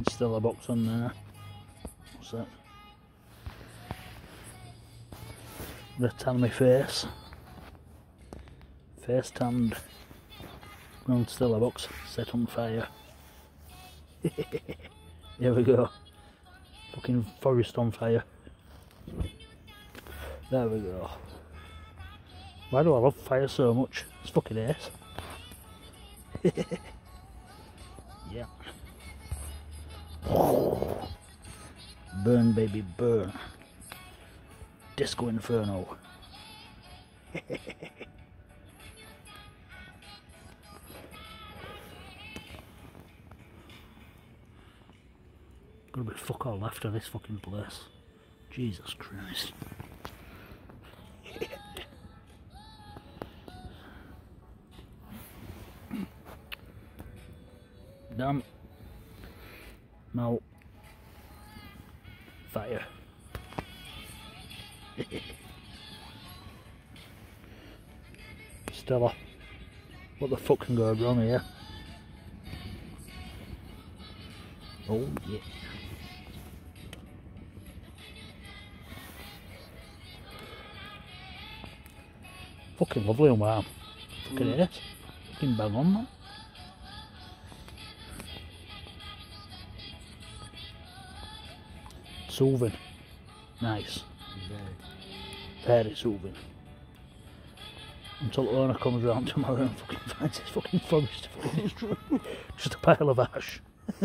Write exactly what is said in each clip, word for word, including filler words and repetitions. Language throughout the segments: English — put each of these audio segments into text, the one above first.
Still a box on there. What's that? I'm gonna tan my face. Face tanned. Ground still a box. Set on fire. Here we go. Fucking forest on fire. There we go. Why do I love fire so much? It's fucking ace. Yeah. Burn, baby, burn. Disco Inferno. Gonna be fuck all left of this fucking place. Jesus Christ. Damn. No. Fire. Stella. What the fuck can go wrong here? Oh yeah. Fucking lovely and warm. Fucking mm. it. Fucking bang on, man. Soothing. Nice. Very. Very soothing. Until the owner comes round tomorrow and fucking finds this fucking forest fucking just a pile of ash.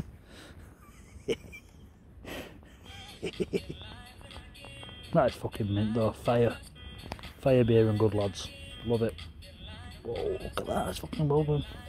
That is fucking mint though. Fire. Fire beer and good lads. Love it. Whoa, look at that, it's fucking well done.